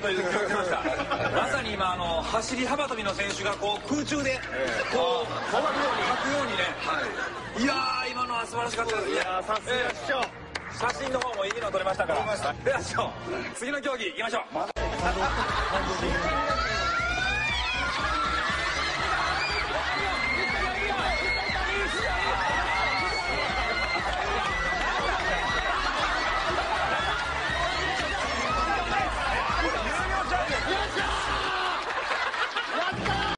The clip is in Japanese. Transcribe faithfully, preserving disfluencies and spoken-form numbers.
いう競技をしました。まさに今あの走り幅跳びの選手がこう空中でこう飛ぶように巻くようにね、いやー今のは素晴らしかったですね。いやーさすが師匠、写真の方もいいの撮れましたから。では師匠、次の競技行きましょう。